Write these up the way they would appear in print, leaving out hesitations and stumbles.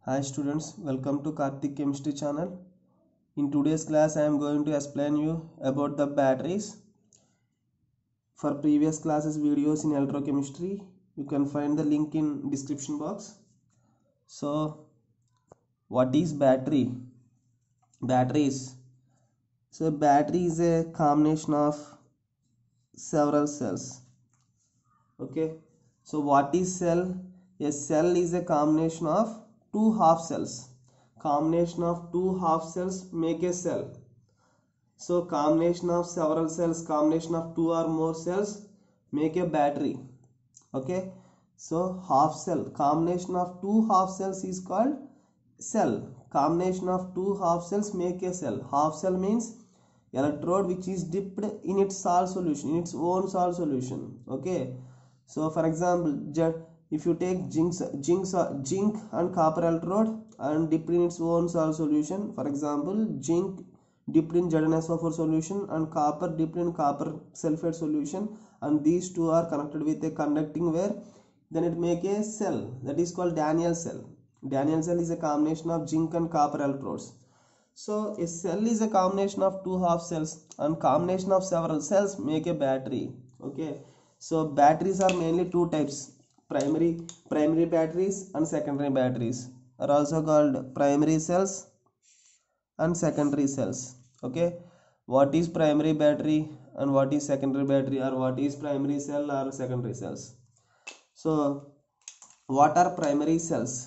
Hi students, welcome to Karthik Chemistry channel. In today's class I am going to explain you about the batteries. For previous classes videos in electrochemistry, you can find the link in description box. So what is battery? Batteries. So battery is a combination of several cells. Okay. So what is cell? A cell is a combination of two half cells. Combination of two half cells make a cell. So combination of several cells, combination of two or more cells make a battery. Okay. So half cell, combination of two half cells is called cell. Combination of two half cells make a cell. Half cell means electrode which is dipped in its salt solution, in its own salt solution. Okay. So for example, if you take zinc and copper electrode and dipped in its own salt solution, for example, zinc dipped in ZnSO4 solution and copper dipped in copper sulfate solution, and these two are connected with a conducting wire, then it make a cell that is called Daniell cell. Daniell cell is a combination of zinc and copper electrodes. So a cell is a combination of two half cells, and combination of several cells make a battery. Okay. So batteries are mainly two types: primary batteries and secondary batteries are also called primary cells and secondary cells. Okay. What is primary battery and what is secondary battery, or what is primary cell or secondary cells? So what are primary cells?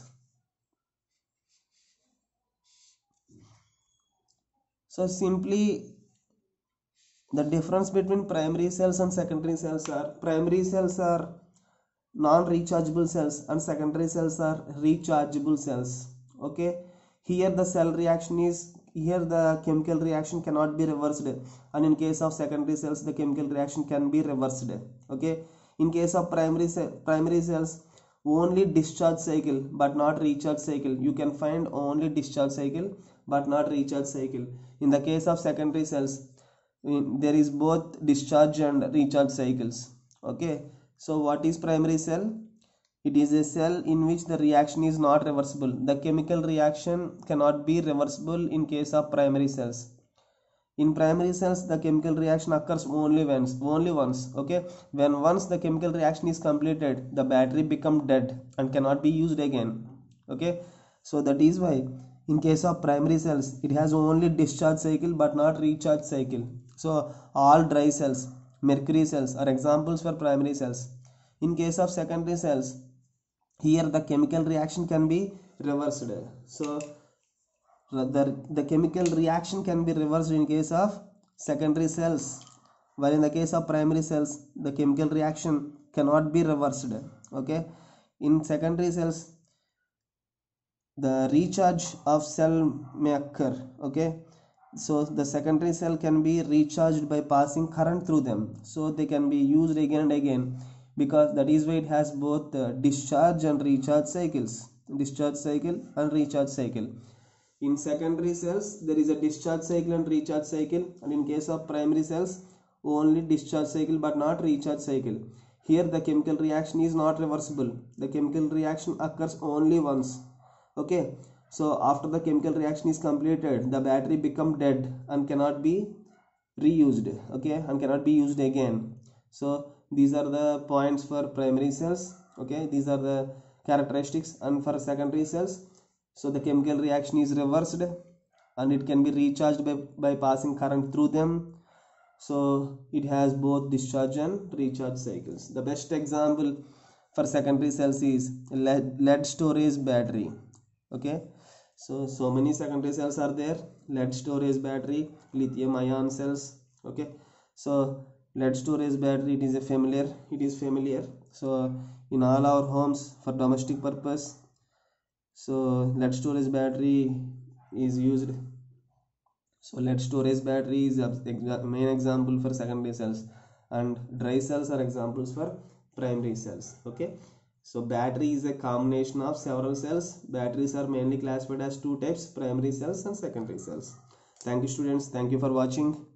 So simply the difference between primary cells and secondary cells are: primary cells are non-rechargeable cells and secondary cells are rechargeable cells. Okay. Here the chemical reaction cannot be reversed, and in case of secondary cells the chemical reaction can be reversed. Okay. In case of primary cells, only discharge cycle but not recharge cycle. You can find only discharge cycle but not recharge cycle. In the case of secondary cells, there is both discharge and recharge cycles. Okay. So what is primary cell? It is a cell in which the reaction is not reversible. The chemical reaction cannot be reversible in case of primary cells. In primary cells the chemical reaction occurs only once. Okay. When once the chemical reaction is completed, the battery become dead and cannot be used again. Okay. So that is why in case of primary cells it has only discharge cycle but not recharge cycle. So all dry cells, mercury cells are examples for primary cells. In case of secondary cells, here the chemical reaction can be reversed. So the chemical reaction can be reversed in case of secondary cells, while in the case of primary cells the chemical reaction cannot be reversed. Okay. In secondary cells the recharge of cell may occur. Okay. So the secondary cell can be recharged by passing current through them, so they can be used again and again, because that is why it has both discharge and recharge cycles. Discharge cycle and recharge cycle. In secondary cells there is a discharge cycle and recharge cycle, and in case of primary cells only discharge cycle but not recharge cycle. Here the chemical reaction is not reversible. The chemical reaction occurs only once. Okay. So after the chemical reaction is completed, the battery become dead and cannot be reused. Okay. And cannot be used again. So these are the points for primary cells. Okay. These are the characteristics. And for secondary cells, so the chemical reaction is reversed and it can be recharged by passing current through them. So it has both discharge and recharge cycles. The best example for secondary cells is lead storage battery. Okay. So many secondary cells are there: lead storage battery, lithium ion cells. Okay. So lead storage battery, it is familiar. So in all our homes for domestic purpose, so lead storage battery is used. So lead storage battery is main example for secondary cells, and dry cells are examples for primary cells. Okay. So battery is a combination of several cells. Batteries are mainly classified as two types: primary cells and secondary cells. Thank you students. Thank you for watching.